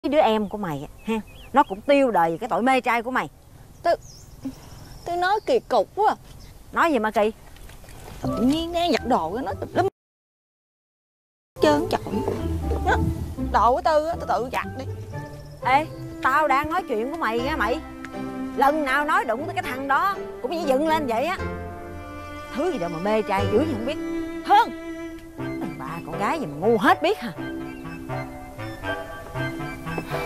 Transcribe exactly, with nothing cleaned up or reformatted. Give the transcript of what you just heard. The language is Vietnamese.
Cái đứa em của mày ha, nó cũng tiêu đời vì cái tội mê trai của mày. Tôi Tôi nói kỳ cục quá. Nói gì mà kỳ? Tự nhiên đang giặt đồ nó lắm trơn chọi. Đồ của Tư á, tôi tự giặt đi. Ê, tao đang nói chuyện của mày nha mày. Lần nào nói đụng tới cái thằng đó cũng như dựng lên vậy á. Thứ gì đâu mà mê trai dữ gì không biết. Hơn bà con gái gì mà ngu hết biết hả?